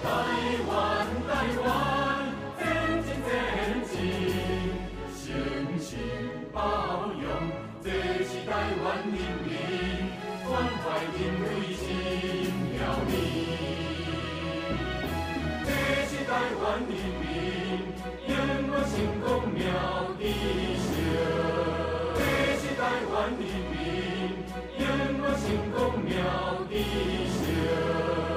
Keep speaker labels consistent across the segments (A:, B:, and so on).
A: 台湾，前进前进，诚心包容，这是台湾人民关怀因为心了你。这是台湾人民永远成功妙意性，这是台湾人民永远成功妙意性。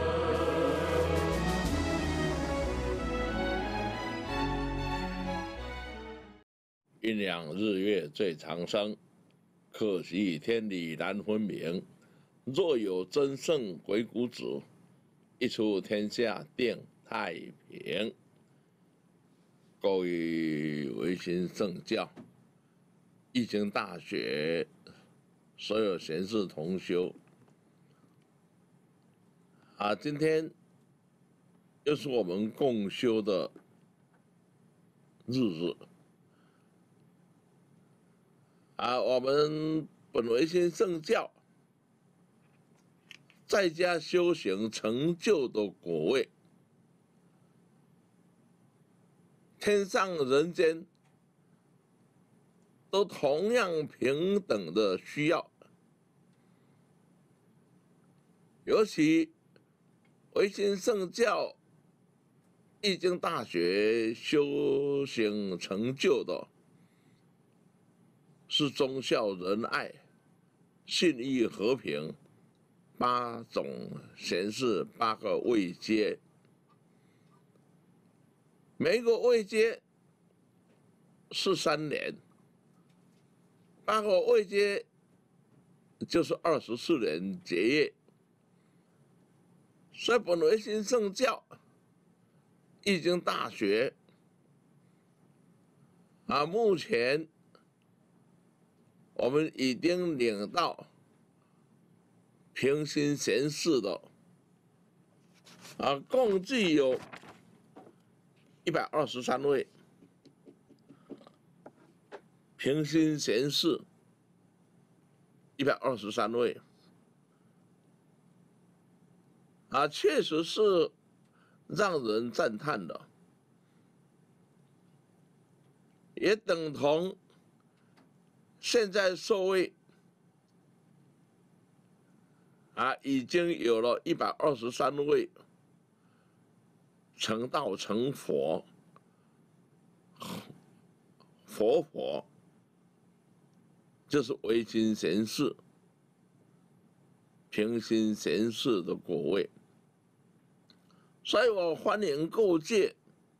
B: 阴阳日月最长生，可惜天理难分明。若有真圣鬼谷子，一出天下定太平。各位维新圣教、易经大学所有贤士同修，今天又是我们共修的日子。我们本维新圣教在家修行成就的果位，天上人间都同样平等的需要。尤其维新圣教易经大学修行成就的，是忠孝仁爱、信义和平8种贤士8个位阶，每一个位阶是3年，8个位阶就是24年结业。所以本维新圣教易经大学目前我们已经领到平心贤士的共计有123位平心贤士，123位确实是让人赞叹的，也等同现在社会已经有了123位成道成佛、佛，就是维新贤士、平心贤士的果位。所以我欢迎各界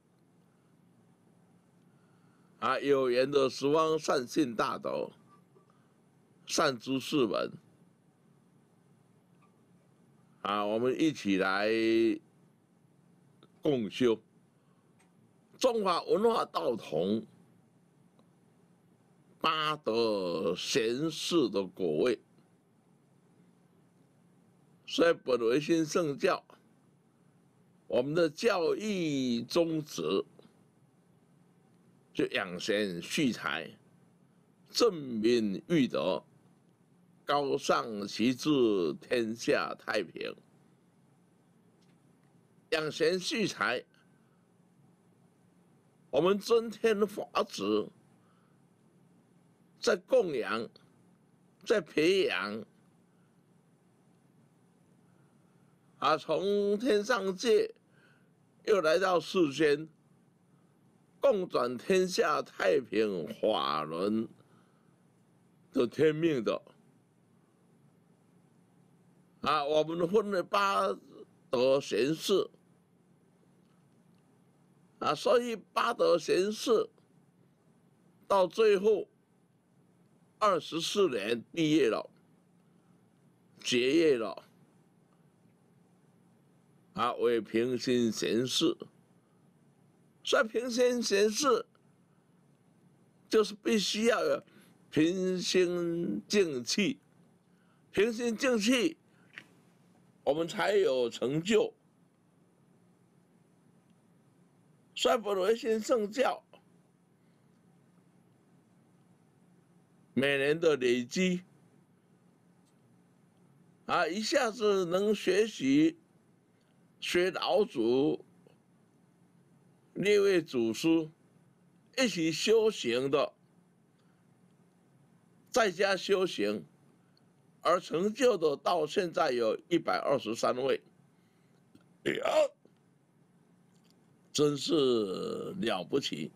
B: 有缘的十方善信大德、善知识们我们一起来共修中华文化道统8德贤士的果位。所以本维新圣教我们的教义宗旨就养贤蓄才、正民育德、高尚齐治，天下太平。养贤蓄才，我们增添法旨，在供养，在培养从天上界又来到世间，共转天下太平法轮的天命的我们分了8德贤士所以8德贤士到最后24年毕业了，结业了为平心贤士。所以平心贤士就是必须要有平心静气，平心静气我们才有成就。所以本维新圣教每年的累积一下子能学习学老祖列位祖师一起修行的，在家修行而成就的，到现在有123位，真是了不起。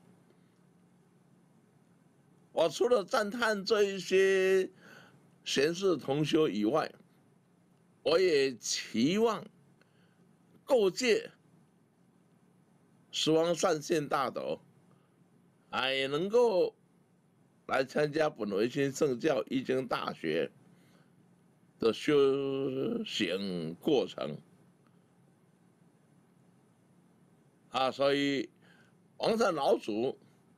B: 我除了赞叹这一些贤士同修以外，我也期望各界十方善信大德，也能够来参加本维新圣教易经大学的修行过程。所以王禅老祖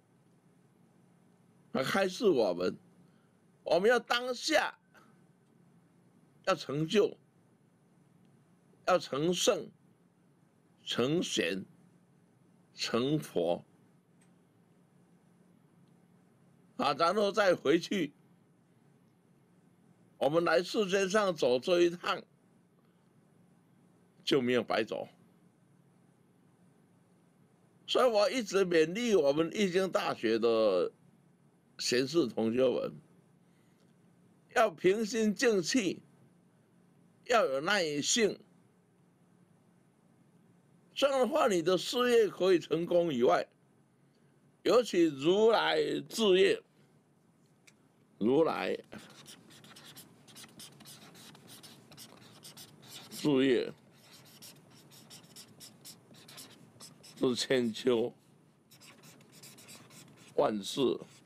B: 开示我们要当下要成就，要成圣、成贤、成佛，然后再回去，我们来世间上走这一趟就没有白走。所以我一直勉励我们易经大学的贤士同学们，要平心静气，要有耐性。这样的话，你的事业可以成功以外，尤其如来志业，如来志业是千秋万世，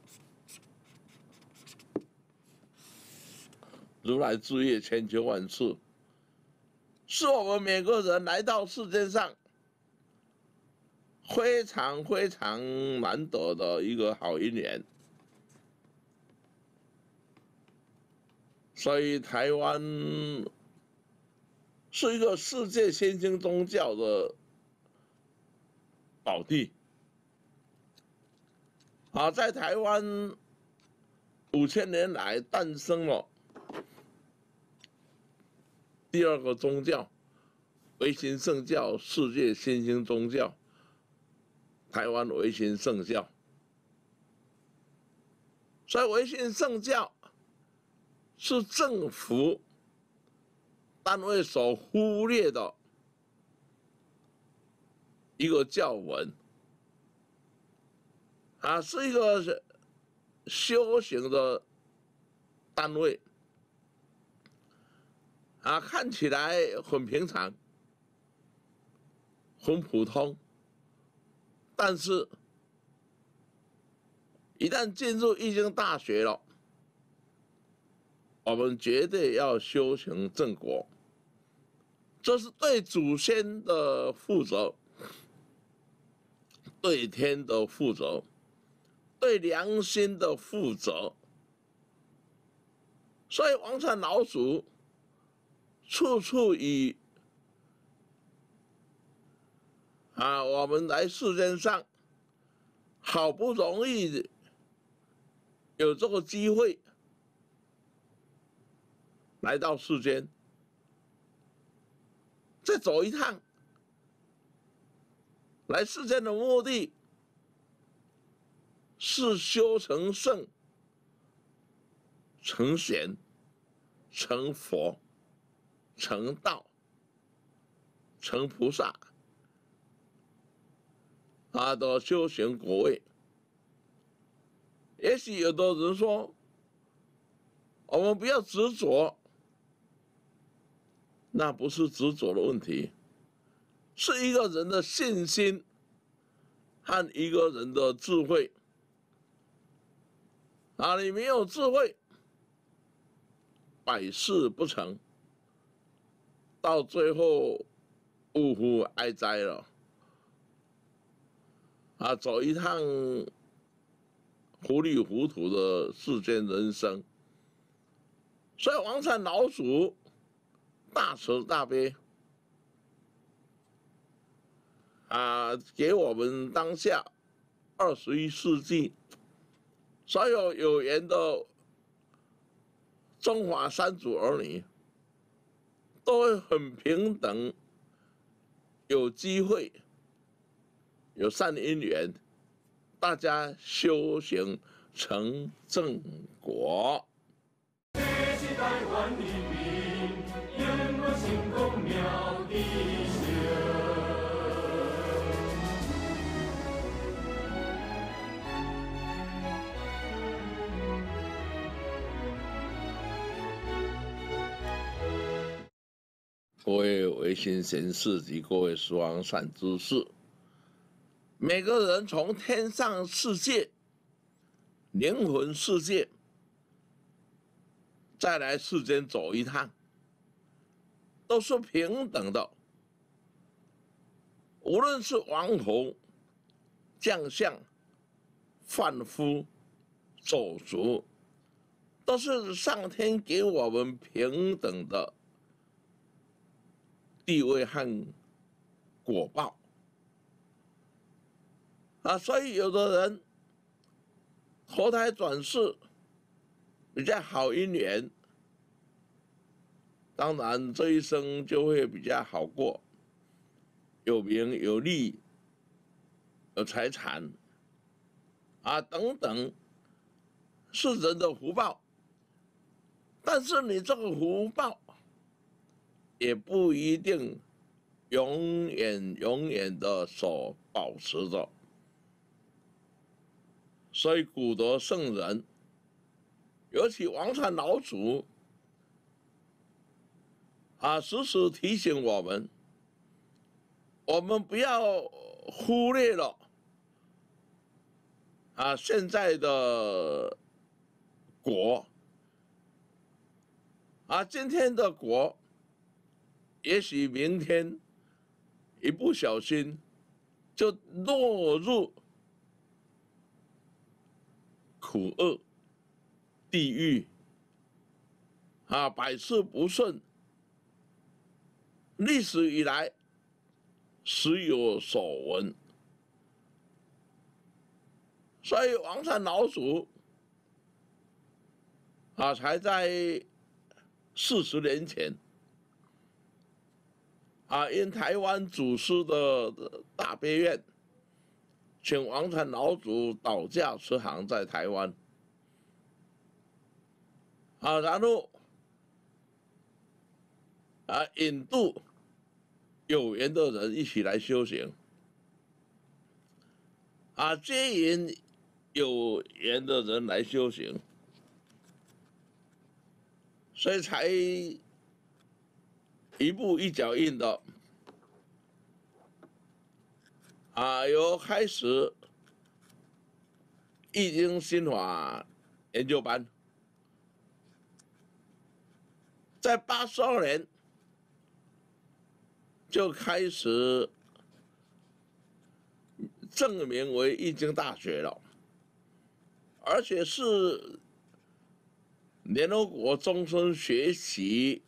B: 如来志业千秋万世，是我们每个人来到世界上非常非常难得的一个好姻缘。所以台湾是一个世界新兴宗教的宝地。在台湾5000年来诞生了第2个宗教，维新圣教，世界新兴宗教，台湾维新圣教。所以维新圣教是政府单位所忽略的一个教文，是一个修行的单位，看起来很平常，很普通，但是一旦进入易经大学了，我们绝对要修行正果，这是对祖先的负责，对天的负责，对良心的负责。所以王禅老祖处处以我们来世间上好不容易有这个机会来到世间，再走一趟，来世间的目的是修成圣、成贤、成佛、成道、成菩萨的修行果位。也许有的人说，我们不要执着，那不是执着的问题，是一个人的信心和一个人的智慧。你没有智慧，百事不成，到最后呜呼哀哉了。走一趟糊里糊涂的世间人生。所以王禅老祖大慈大悲给我们当下21世纪所有有缘的中华三族儿女，都会很平等、 有机会、有善因缘，大家修行成正果。
A: 这是台湾人民永远成功妙的
B: 各位维新贤士及各位十方善知识，每个人从天上世界、灵魂世界，再来世间走一趟，都是平等的。无论是王侯、将相、贩夫、走卒，都是上天给我们平等的地位和果报啊，所以有的人投胎转世比较好姻缘，当然这一生就会比较好过，有名有利，有财产啊等等，是人的福报。但是你这个福报也不一定永远的所保持着，所以古德圣人，尤其王禅老祖啊，时时提醒我们，我们不要忽略了啊现在的果啊，今天的果，也许明天一不小心就落入苦厄、地狱啊，百事不顺。历史以来，时有所闻。所以王禅老祖啊，才在40年前啊，因台湾祖师的大悲愿，请王禅老祖导驾慈航在台湾啊，然后啊引渡有缘的人一起来修行啊，接引有缘的人来修行，所以才一步一脚印的啊，由开始易经心法研究班，在82年就开始证明为易经大学了，而且是联合国终身学习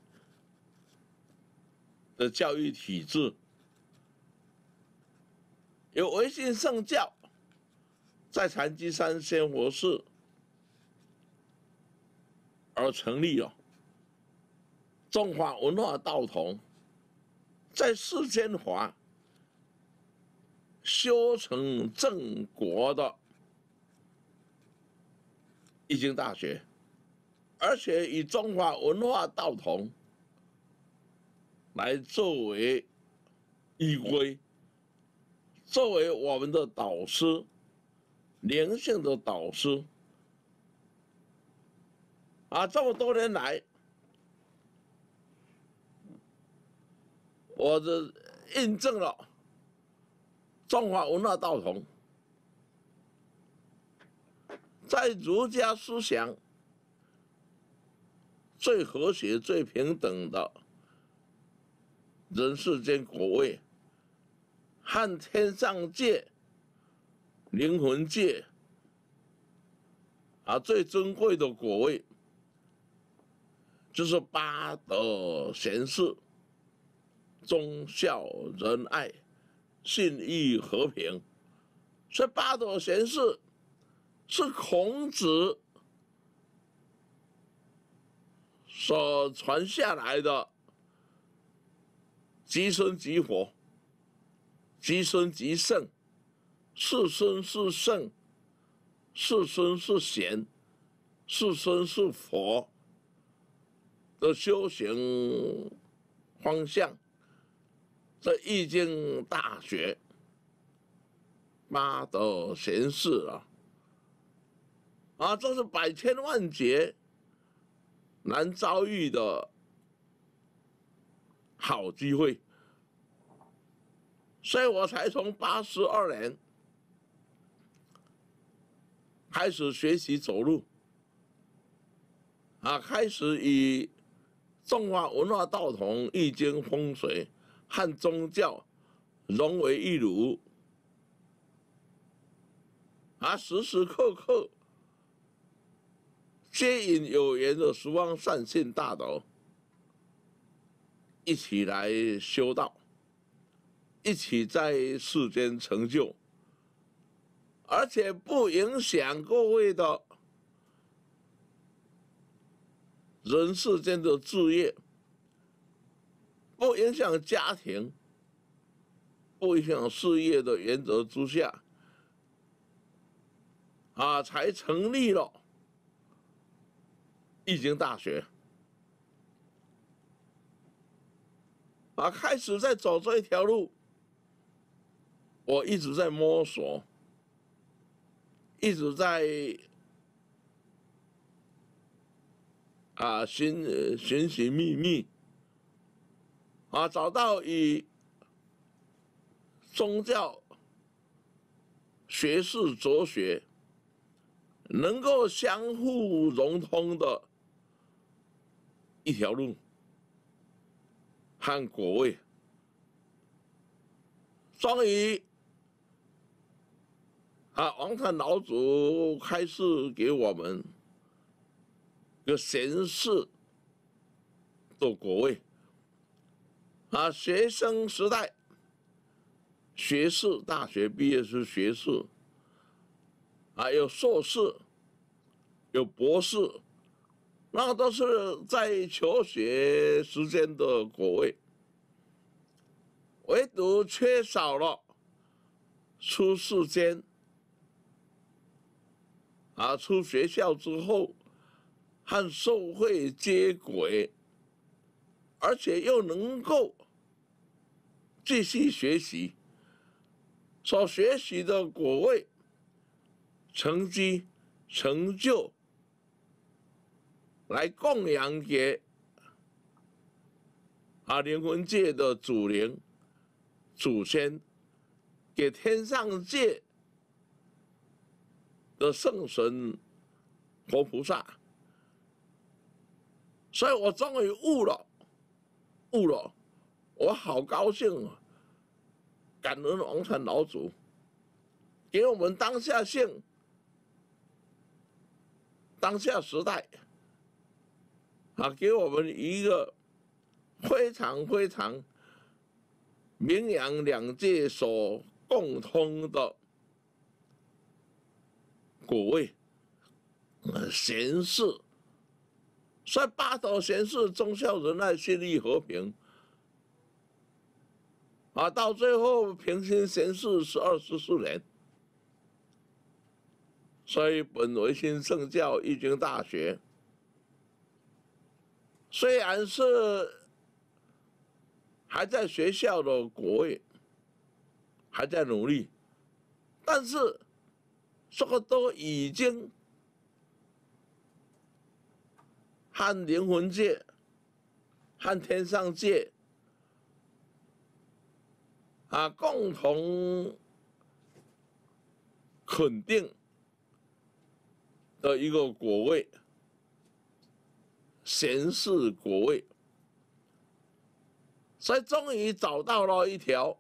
B: 的教育体制，由维新圣教在禅机山仙佛寺而成立了。中华文化道统在世间法修成正果的易经大学，而且以中华文化道统来作为依归，作为我们的导师，灵性的导师啊，这么多年来，我的印证了中华文化道统在儒家思想最和谐、最平等的人世间果位，和天上界、灵魂界啊最珍贵的果位，就是八德贤士、忠孝仁爱、信义和平。所以八德贤士是孔子所传下来的即身即佛子孙即圣，世孙是圣，世孙是贤，世孙是佛的修行方向。这《易经》大学八德贤士这是百千万劫难遭遇的好机会，所以我才从82年开始学习走路，开始以中华文化道统、易经、风水和宗教融为一炉，时时刻刻接引有缘的十方善信大德，一起来修道，一起在世间成就，而且不影响各位的人世间的事业，不影响家庭，不影响事业的原则之下，才成立了易经大学，开始在走这一条路，我一直在摸索，一直在寻寻觅觅，找到以宗教、学士、哲学能够相互融通的一条路和果位。终于王禅老祖开示给我们个贤士的果位，学生时代学士，大学毕业是学士，有硕士，有博士，那都是在求学时间的果位，唯独缺少了出世间，出学校之后和社会接轨，而且又能够继续学习，所学习的果位、成绩、成就，来供养给灵魂界的祖灵、祖先，给天上界的圣神、活菩萨。所以我终于悟了，我好高兴啊！感恩王禅老祖，给我们当下性、当下时代，给我们一个非常非常名扬两界所共通的果位贤士。所以八德贤士，忠孝仁爱信义和平，到最后平心贤士12、14年。所以本维新圣教易经大学，虽然是还在学校的果位，还在努力，但是这个都已经和灵魂界、和天上界共同肯定的一个果位，贤士果位，所以终于找到了一条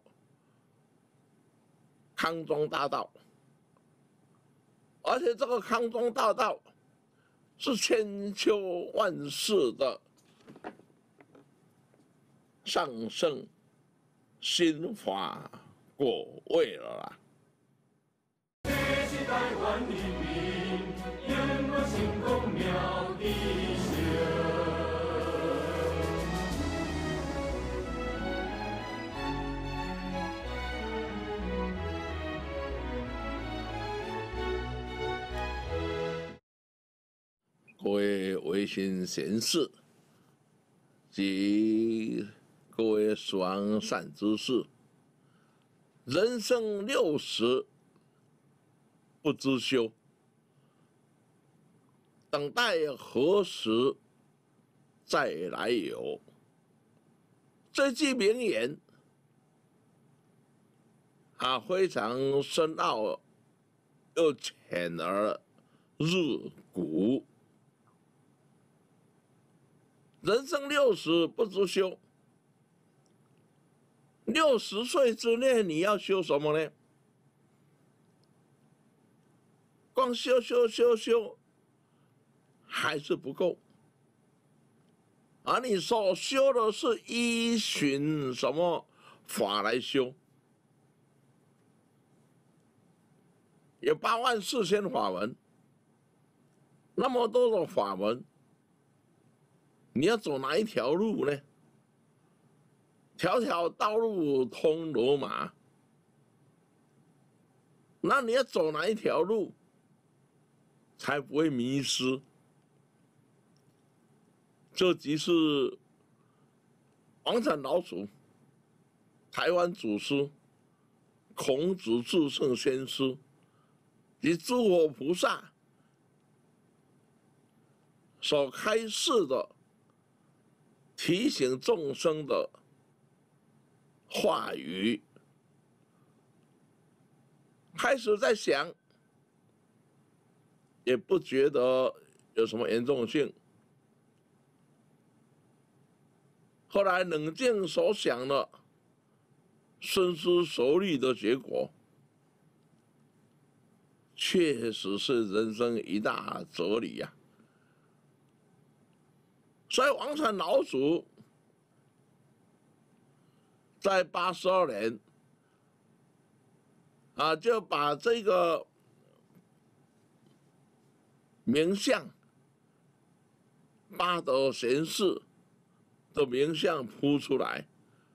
B: 康庄大道，而且这个康庄大道是千秋万世的上圣心法果位了啦。
A: 这是台湾人民永远成功妙的
B: 各位维新贤士及各位死亡善知识，人生60不知休，等待何时再来有。这句名言非常深奥又浅而入骨。人生60不知休，60岁之内你要修什么呢？光修还是不够，而你所修的是依循什么法来修？有84000法门，那么多种法门，你要走哪一条路呢？条条道路通罗马，那你要走哪一条路才不会迷失？这即是王产老祖、台湾祖师、孔子至圣先师及诸佛菩萨所开示的提醒众生的话语。开始在想，也不觉得有什么严重性。后来冷静所想的，深思熟虑的结果，确实是人生一大哲理呀。所以王产老祖在82年就把这个名相八德贤士的名相铺出来。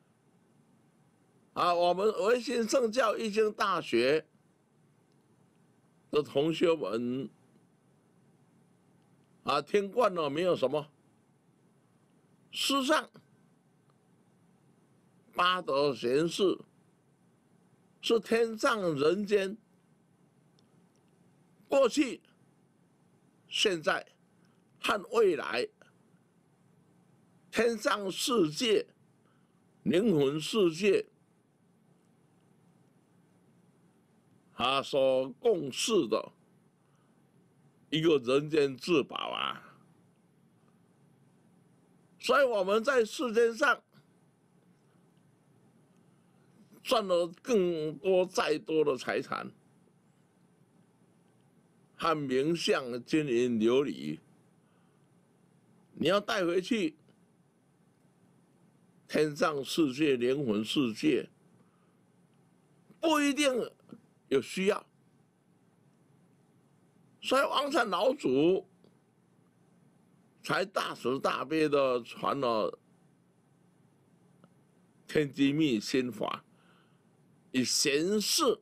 B: 我们维新圣教易经大学的同学们听惯了没有什么？事实上，八德贤士是天上人间，过去、现在和未来，天上世界、灵魂世界所共事的一个人间至宝啊！所以我们在世间上赚了更多再多的财产和名相金银琉璃，你要带回去天上世界、灵魂世界，不一定有需要。所以王产老祖才大慈大悲的传了天机密心法，以贤士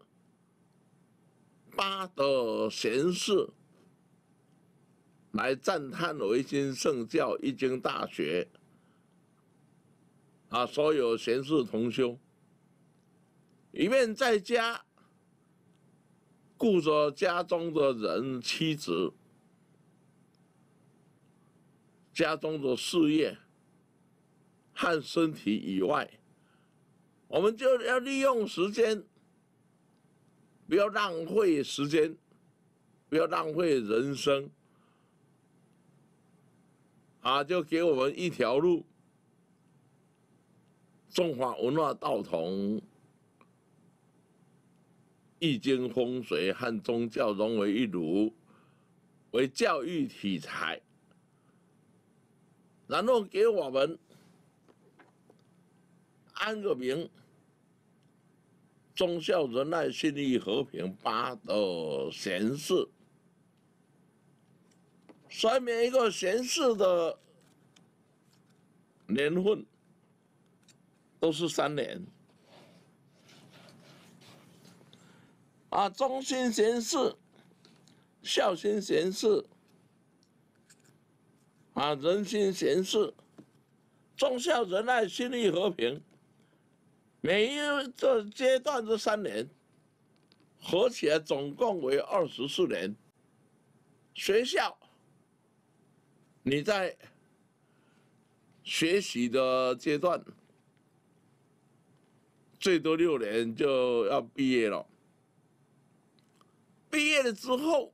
B: 八德贤士来赞叹维新圣教易经大学所有贤士同修，以便在家顾着家中的人、妻子、家中的事业和身体以外，我们就要利用时间，不要浪费时间，不要浪费人生就给我们一条路。中华文化道统、易经风水和宗教融为一炉，为教育题材，然后给我们安个名：忠孝仁爱信义和平八德贤士。所以每一个贤士的年份都是3年。忠心贤士、孝心贤士、 人心闲适，忠孝仁爱心义和平，每一个阶段这3年，合起来总共为24年。学校，你在学习的阶段，最多6年就要毕业了。毕业了之后，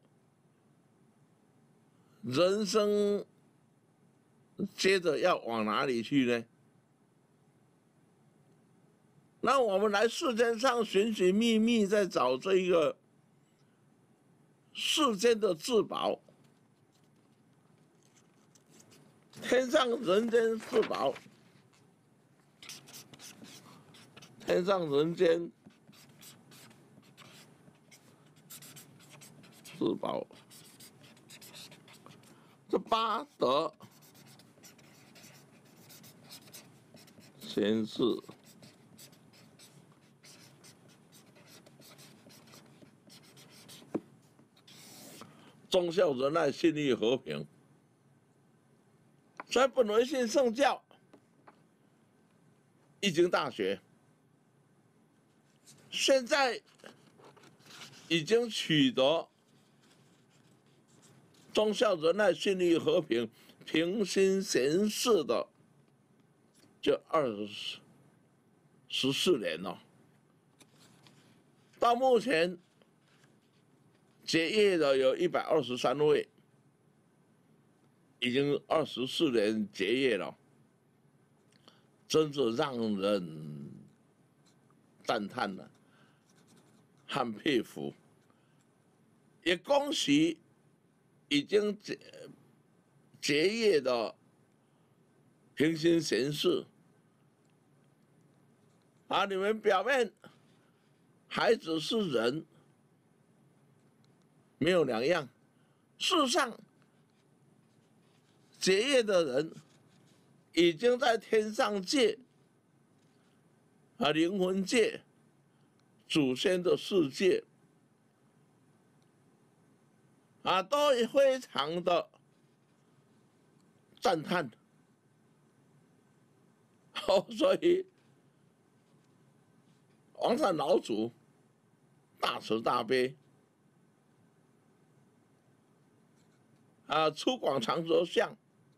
B: 人生接着要往哪里去呢？那我们来世间上寻寻觅觅，在找这一个世间的至宝，天上人间至宝，天上人间至宝，这8德先是忠孝仁爱信义和平。所以本维信圣教易经大学现在已经取得忠孝仁爱信义和平平心闲适的这14年了。到目前结业的有123位，已经24年结业了，真是让人赞叹了，和佩服。也恭喜已经结业的平心闲适。你们表面还只是人，没有两样。事实上，结业的人已经在天上界、灵魂界、祖先的世界都非常的赞叹。所以王禅老祖大慈大悲出广长舌相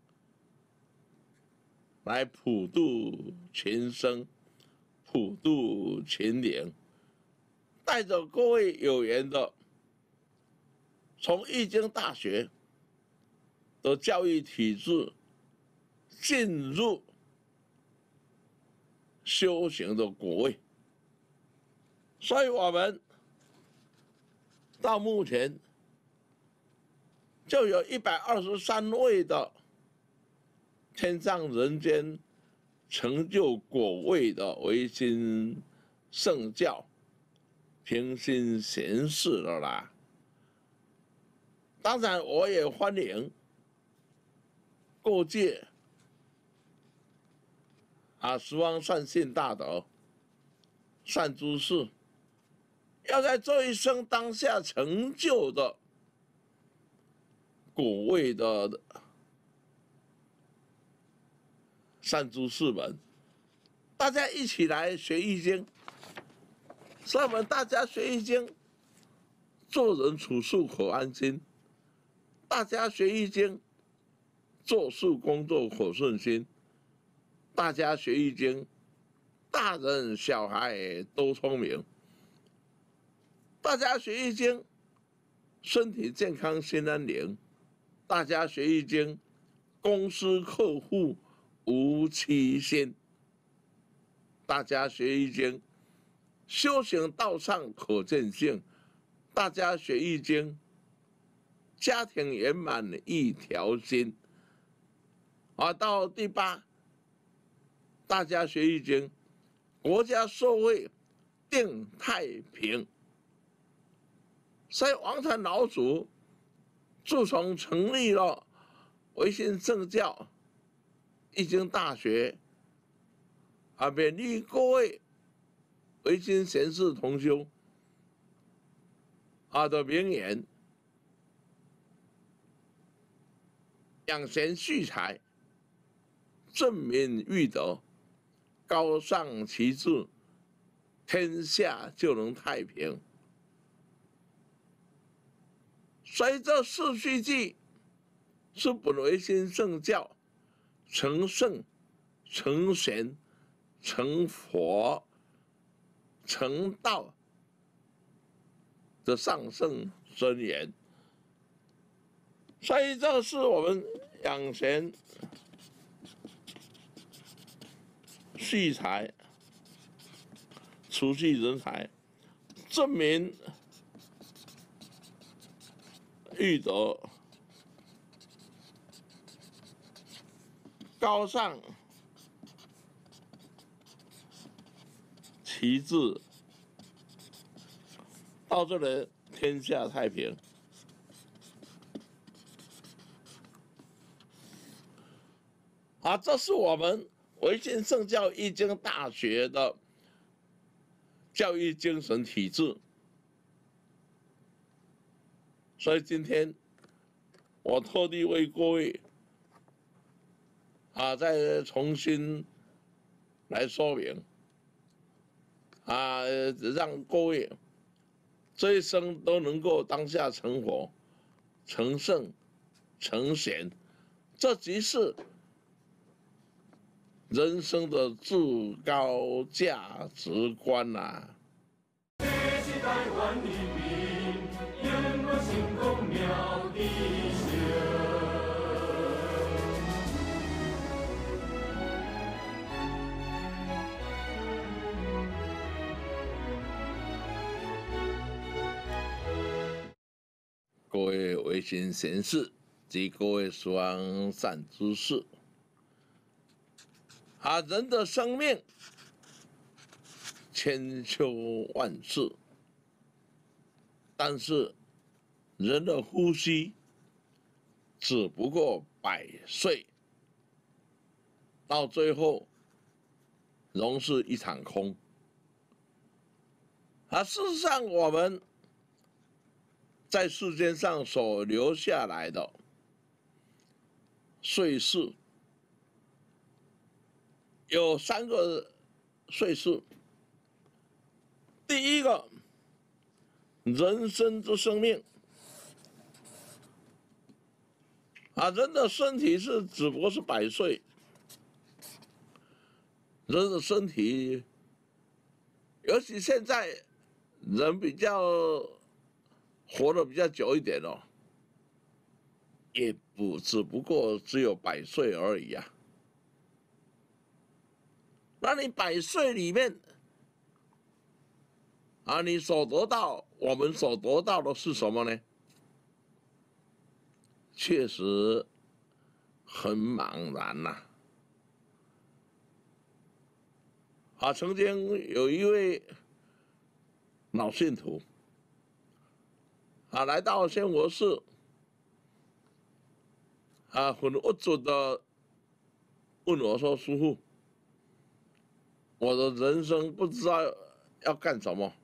B: 来普度群生，普度群灵，带着各位有缘的，从易经大学的教育体制进入修行的果位。所以我们到目前就有123位的天上人间成就果位的维新圣教平心闲适了啦。当然我也欢迎各界十方善信大德、善知识，要在这一生当下成就的果位的善知识们，大家一起来学易经。所以我们大家学易经，做人处事可安心；大家学易经，做事工作可顺心；大家学易经，大人小孩都聪明；大家学易经，身体健康心安宁；大家学易经，公司客户无欺心；大家学易经，修行道上可见性；大家学易经，家庭圆满一条心。到第8，大家学易经，国家社会定太平。所以王禅老祖自从成立了维新圣教易经大学，勉励各位维新贤士同修的名言， 养贤蓄才，正民育德，高尚其志，天下就能太平。所以这四句偈是本维新圣教成圣、成贤、成佛、成道的上圣真言。所以这是我们养贤蓄才、储蓄人才、正民育德、高尚其志，到这里天下太平。这是我们维新圣教易经大学的教育精神体制。所以今天我特地为各位再重新来说明让各位这一生都能够当下成佛、成圣、成贤，这即是人生的至高价值观呐。
A: 这是台湾人民永远成功妙智性。
B: 各位维新贤士及各位双善之士，人的生命千秋万世，但是人的呼吸只不过100岁，到最后仍是一场空。事实上，我们在世间上所留下来的岁数有3个岁数。第一个，人生之生命，人的身体只不过是100岁，人的身体，尤其现在人比较活得比较久一点也只不过只有100岁而已啊。那你100岁里面，你我们所得到的是什么呢？确实很茫然呐。曾经有一位老信徒，来到仙佛寺，很无助的问我说：“师父，我的人生不知道要干什么。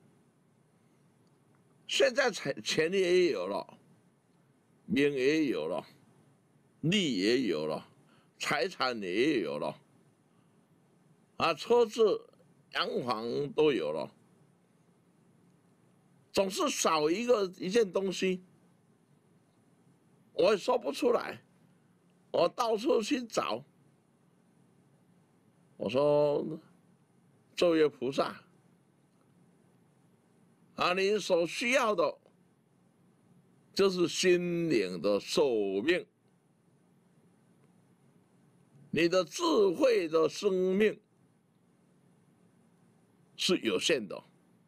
B: 现在钱也有了，名也有了，利也有了，财产也有了，车子、洋房都有了，总是少一件东西，我也说不出来。我到处去找，我说，这位菩萨，你所需要的就是心灵的寿命，你的智慧的生命是有限的。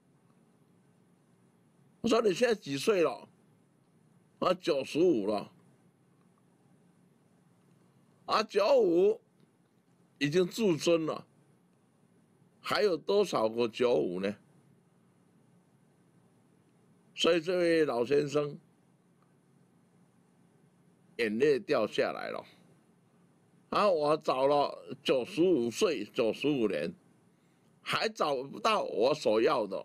B: 我说你现在几岁了？95了。95已经至尊了，还有多少个95呢？所以这位老先生眼泪掉下来了。我找了95岁、95年，还找不到我所要的。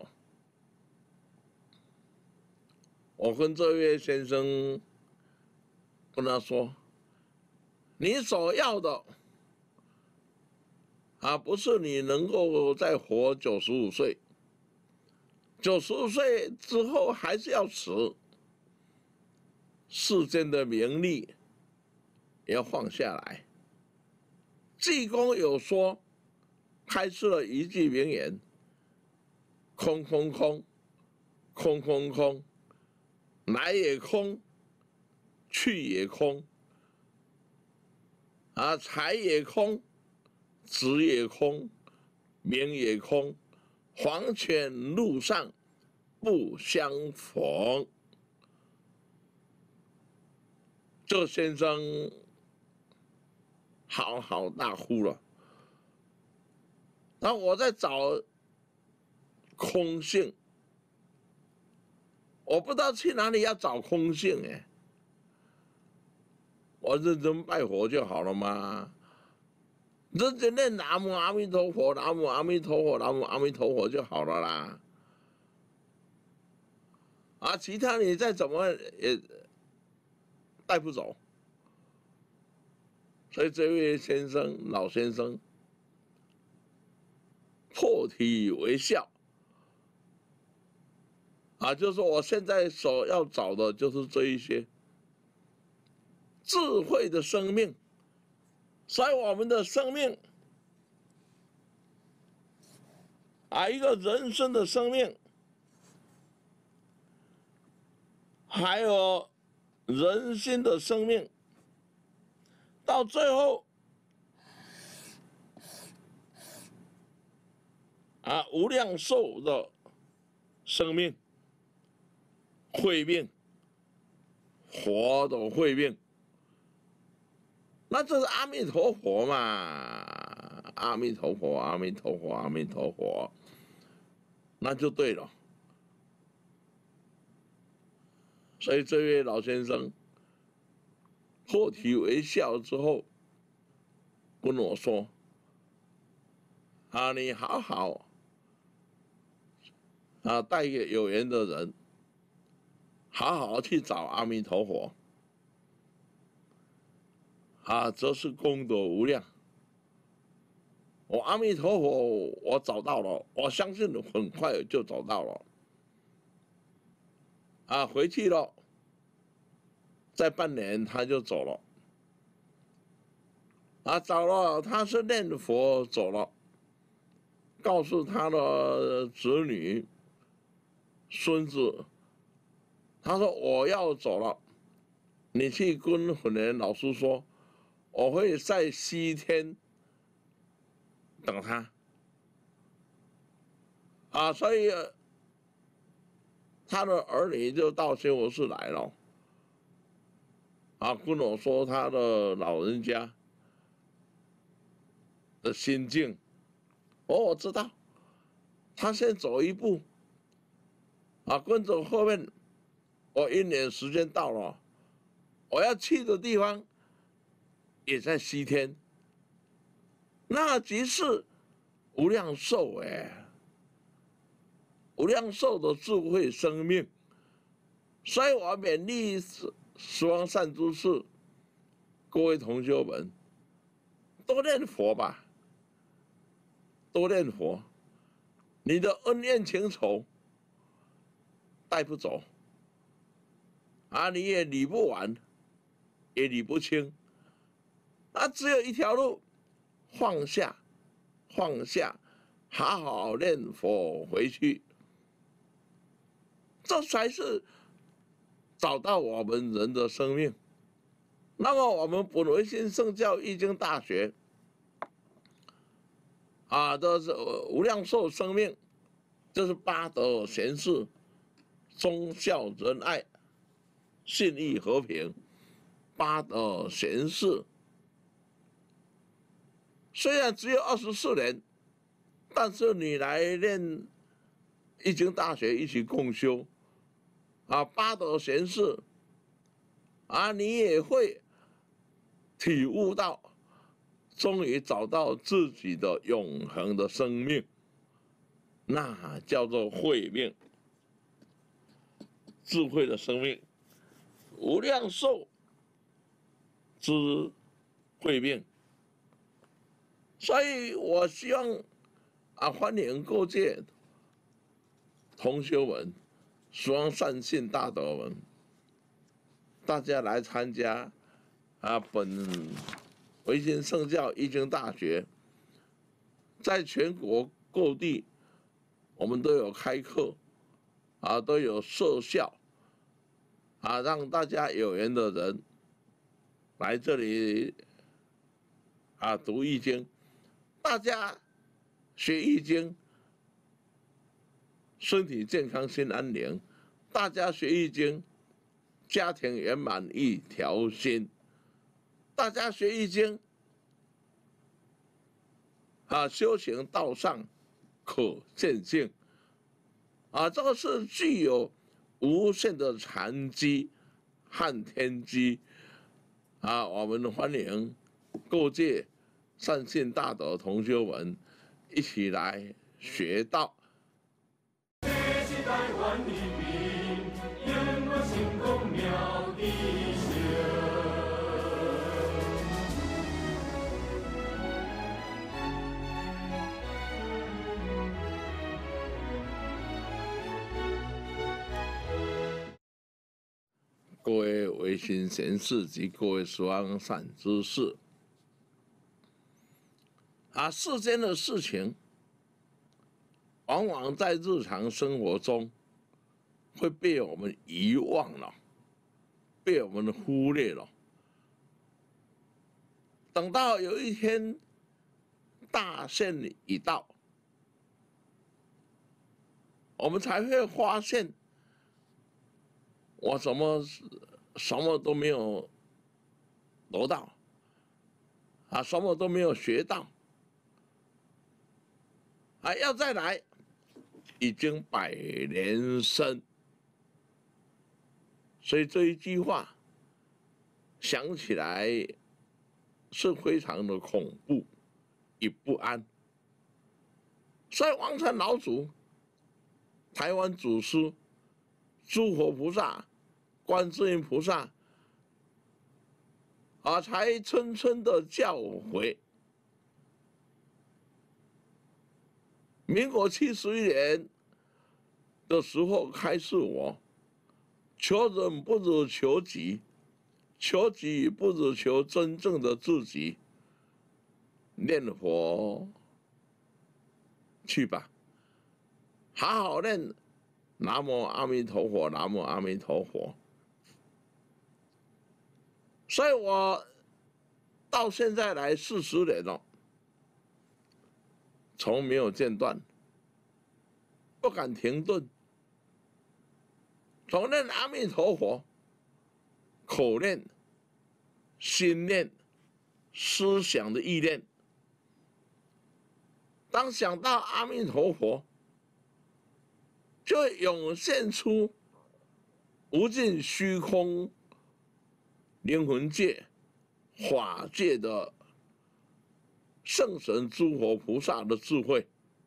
B: 我跟这位先生跟他说：“ 你所要的不是你能够再活95岁，95岁之后还是要死，世间的名利也要放下来。济公有说，开示了一句名言：空空空，空空空，来也空，去也空，财也空，职也空，名也空，黄泉路上不相逢。这先生嚎啕大哭了。然后我在找空性，我不知道去哪里要找空性哎。我认真拜佛就好了嘛，认真念南无阿弥陀佛，南无阿弥陀佛，南无阿弥陀佛就好了啦。其他你再怎么也带不走。所以这位先生，老先生，破涕为笑。就是我现在所要找的就是这一些智慧的生命。所以我们的生命一个人生的生命，还有人心的生命，到最后无量寿的生命，慧命，佛的慧命，那这是阿弥陀佛嘛？阿弥陀佛，阿弥陀佛，阿弥陀佛，那就对了。所以这位老先生破涕为笑之后，跟我说：“你好好带给有缘的人，好好去找阿弥陀佛。这是功德无量。我阿弥陀佛，我找到了，我相信很快就找到了。回去了，再半年他就走了。走了，他是念佛走了，告诉他的子女、孙子，他说我要走了，你去跟本人老师说，我会在西天等他。所以他的儿女就到新佛寺来了。跟我说他的老人家的心境。我知道，他先走一步，跟着后面，我1年时间到了，我要去的地方也在西天，那即是无量寿无量寿的智慧生命。所以我勉励十方善知识，各位同学们，多念佛吧，多念佛。你的恩怨情仇带不走，你也理不完，也理不清。只有一条路，放下，放下，好好念佛回去，这才是找到我们人的生命。那么我们本维新圣教易经大学这是无量寿生命，就是八德贤士、忠孝仁爱、信义和平，八德贤士。虽然只有24年，但是你来念易经大学一起共修八德贤士你也会体悟到，终于找到自己的永恒的生命，那叫做慧命，智慧的生命，无量寿之会面。所以我希望欢迎各界同学们、希善信大德们，大家来参加本维新圣教义经大学，在全国各地我们都有开课都有设校让大家有缘的人来这里读易经。大家学易经，身体健康心安宁；大家学易经，家庭圆满一条心；大家学易经，修行道上可见性。这个是具有无限的禅机和天机我们欢迎各界善信大德同学们一起来学道。
A: 这是台湾人民永远成功妙的
B: 各位维新贤士及各位十方善知识，世间的事情，往往在日常生活中会被我们遗忘了，被我们忽略了。等到有一天大限已到，我们才会发现，我什么都没有得到，什么都没有学到，要再来，已经100年生。所以这一句话想起来是非常的恐怖与不安。所以王禅老祖、台湾祖师、诸佛菩萨、观世音菩萨才谆谆的教诲。民国71年的时候开示我：求人不如求己，求己不如求真正的自己。念佛去吧，好好念南无阿弥陀佛，南无阿弥陀佛。所以我到现在来40年了，从没有间断，不敢停顿。从念阿弥陀佛，口念、心念、思想的意念，当想到阿弥陀佛，就会涌现出无尽虚空、灵魂界、法界的圣神诸佛菩萨的智慧，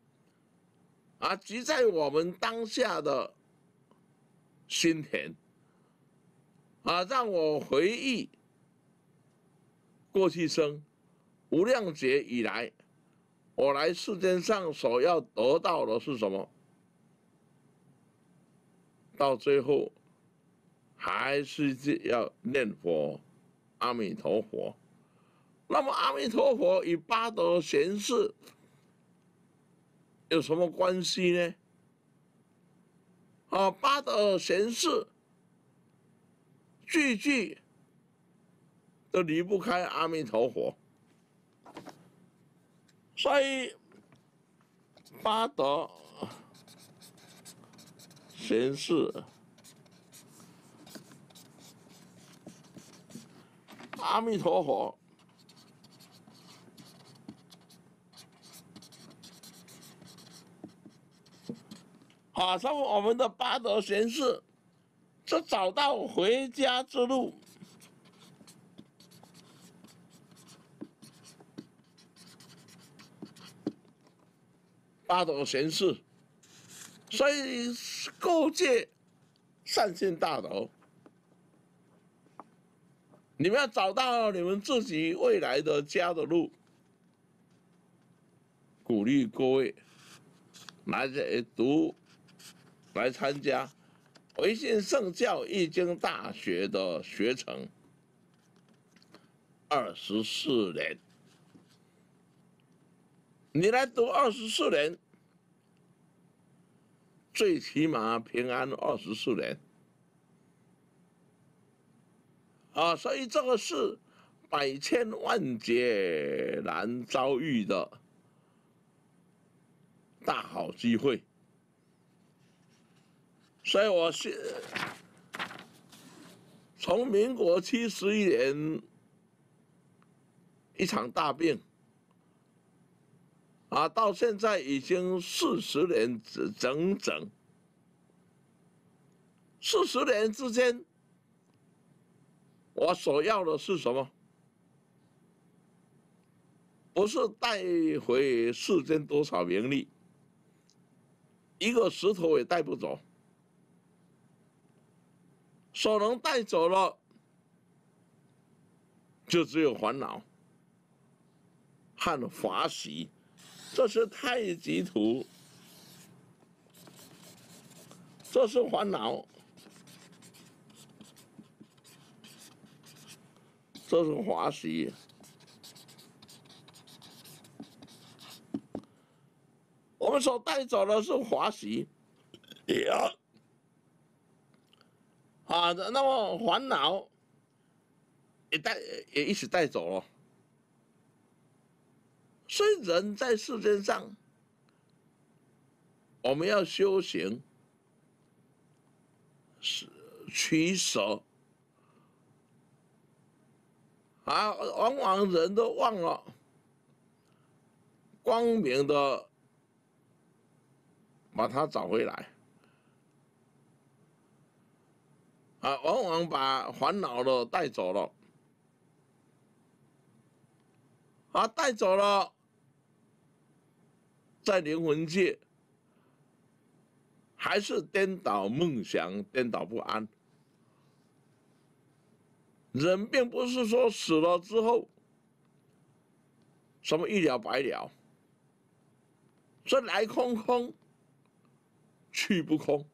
B: 即在我们当下的心田，让我回忆过去生无量劫以来，我来世间上所要得到的是什么？到最后还是要念佛阿弥陀佛。那么阿弥陀佛与八德贤士有什么关系呢？八德贤士句句都离不开阿弥陀佛，所以八德贤士、阿弥陀佛从我们的八德贤士就找到回家之路。八德贤士，所以各界善信大德， 你们要找到你们自己未来的家的路。鼓励各位来读、来参加维信圣教易经大学的学程，24年。你来读24年，最起码平安24年。所以这个是百千万劫难遭遇的大好机会。所以我从民国71年一场大病，到现在已经40年整整，40年之间，我所要的是什么？不是带回世间多少名利，一个石头也带不走。所能带走了，就只有烦恼和法喜。这是太极图，这是烦恼，这是法喜。我们所带走的是法喜，那么烦恼也一起带走了。所以人在世间上，我们要修行，取舍往往人都忘了光明的把它找回来，往往把烦恼的带走了，带走了。在灵魂界，还是颠倒梦想，颠倒不安。人并不是说死了之后，什么一了百了，说来空空，去不空。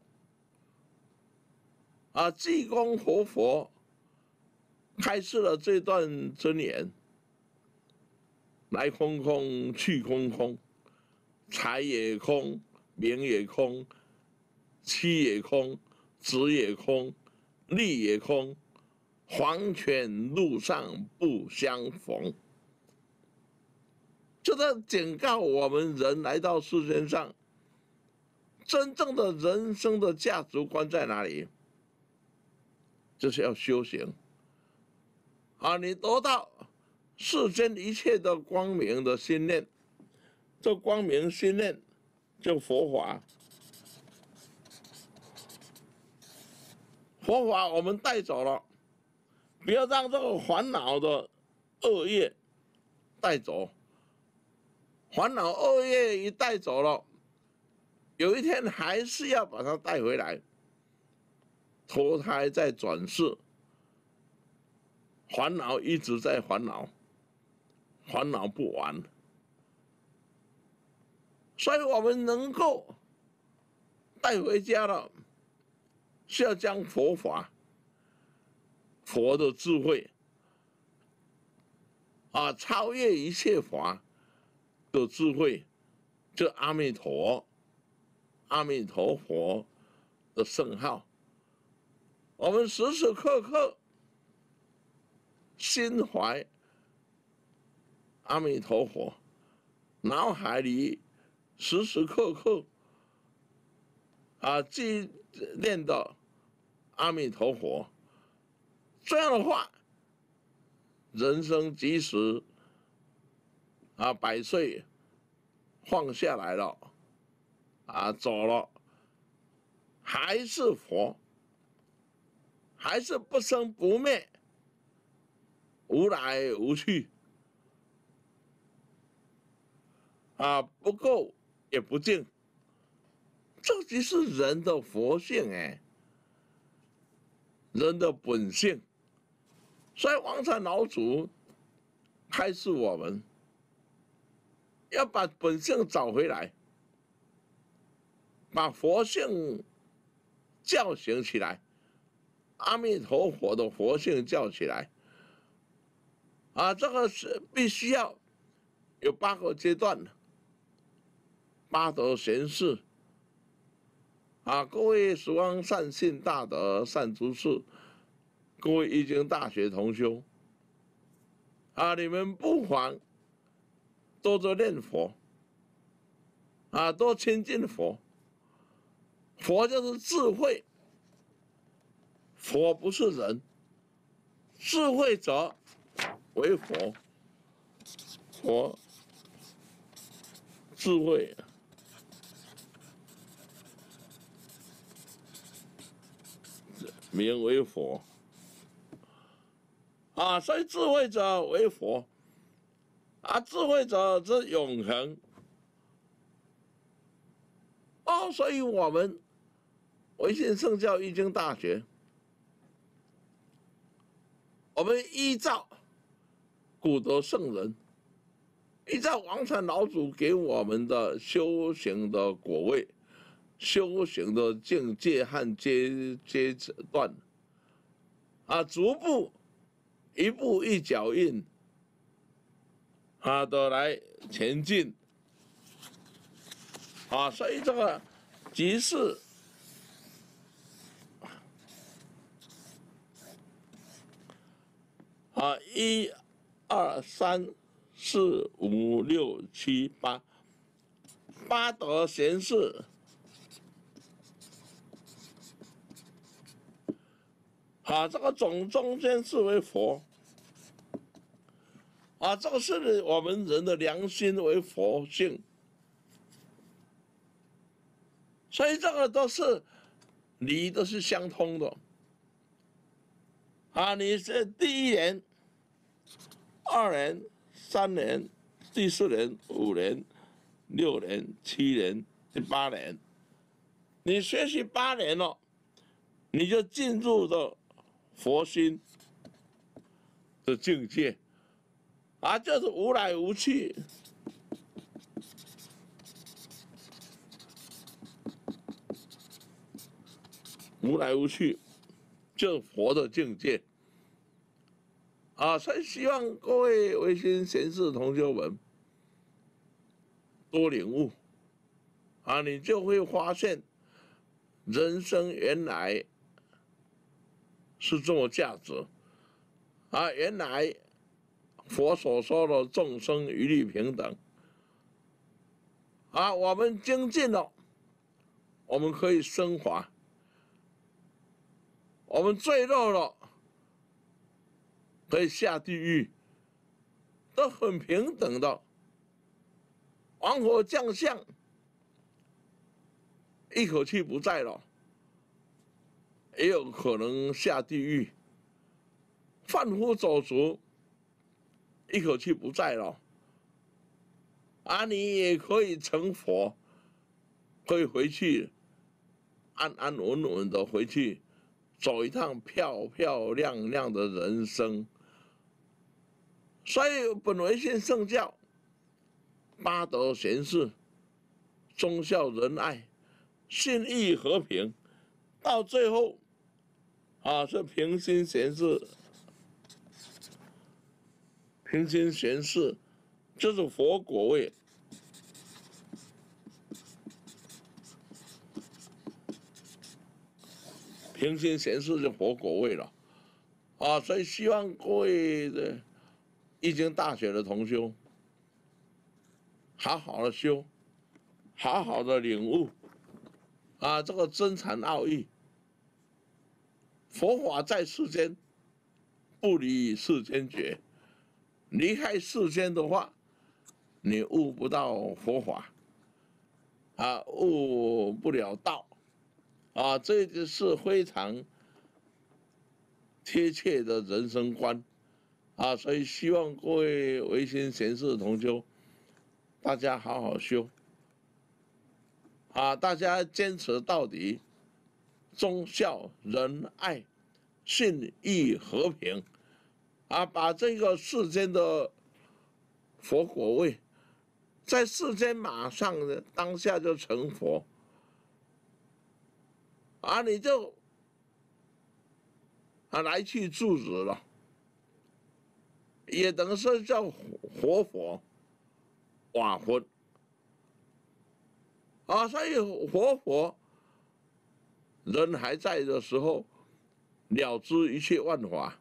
B: 济公活佛开示了这段真言：来空空，去空空。财也空，名也空，妻也空，子也空，利也空，黄泉路上不相逢。就在警告我们人来到世间上，真正的人生的价值观在哪里？就是要修行。你得到世间一切的光明的心念。这光明心念，就佛法。佛法我们带走了，不要让这个烦恼的恶业带走。烦恼恶业一带走了，有一天还是要把它带回来，投胎再转世。烦恼一直在烦恼，烦恼不完。所以我们能够带回家了，是要将佛法、佛的智慧超越一切法的智慧，就阿弥陀佛的圣号，我们时时刻刻心怀阿弥陀佛，脑海里时时刻刻纪念的阿弥陀佛。这样的话，人生即使100岁放下来了，走了，还是佛，还是不生不灭，无来无去，不垢也不净，这就是人的佛性人的本性。 所以王禅老祖开示我们，要把本性找回来，把佛性叫醒起来，阿弥陀佛的佛性叫起来。这个是必须要有8个阶段的8德贤士。各位十方善信大德善知识，各位易经大学同修，你们不妨多多念佛，多亲近佛。佛就是智慧，佛不是人，智慧者为佛，佛智慧名为佛。所以智慧者为佛，智慧者之永恒。所以我们维信圣教易经大学，我们依照古德圣人，依照王禅老祖给我们的修行的果位、修行的境界和阶段，逐步一步一脚印，的来前进。所以这个即是1、2、3、4、5、6、7、8德贤士，这个中间是为佛，这个是我们人的良心为佛性，所以这个都是理都是相通的。你是第1年、2年、3年、第4年、5年、6年、7年、第8年，你学习8年了，你就进入了佛心的境界，就是无来无去，无来无去，就是佛的境界。所以希望各位维新贤士同修们多领悟，你就会发现人生原来是这么价值，原来佛所说的众生一律平等，我们精进了，我们可以升华，我们坠落了，可以下地狱，都很平等的。亡火降相，一口气不在了，也有可能下地狱。贩夫走卒，一口气不在了，你也可以成佛，可以回去，安安稳稳的回去，走一趟漂漂亮亮的人生。所以本维信圣教8德贤士，忠孝仁爱，信义和平，到最后是平心闲事。平心闲事就是佛果位，平心闲事就佛果位了，所以希望各位的易经大学的同修，好好的修，好好的领悟，这个真禅奥义。佛法在世间，不离世间觉。离开世间的话，你悟不到佛法，悟不了道，这就是非常贴切的人生观，所以希望各位维新贤士同修，大家好好修，大家坚持到底，忠孝仁爱，信义和平， 把这个世间的佛果位，在世间马上的当下就成佛，你就来去住址了，也等于说叫活佛瓦魂所以活佛人还在的时候，了知一切万法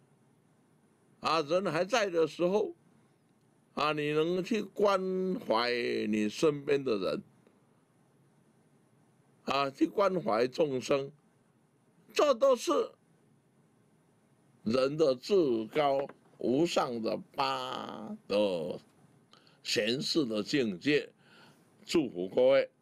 B: 人还在的时候你能去关怀你身边的人去关怀众生，这都是人的至高无上的八的贤士的境界。祝福各位。